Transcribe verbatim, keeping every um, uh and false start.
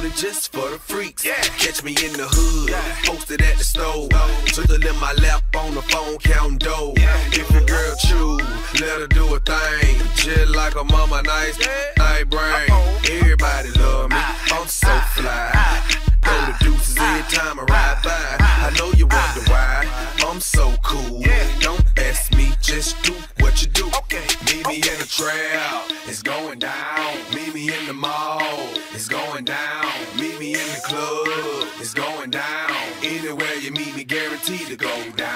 only just for the freaks. Yeah. Catch me in the hood, yeah. Posted at the store. Twiddle in my lap on the phone, counting dough. Yeah. If your girl choose, let her do a thing. Just like a mama, nice, nice brain. Everybody love me, I'm so fly. Go to deuces every time I ride by. I know you wonder why I'm so cool. Don't ask me, just do what you do. Meet me in the trap, it's going down. Meet me in the mall, it's going down. Meet me in the club, it's going down. Anywhere you meet me, guaranteed to go down.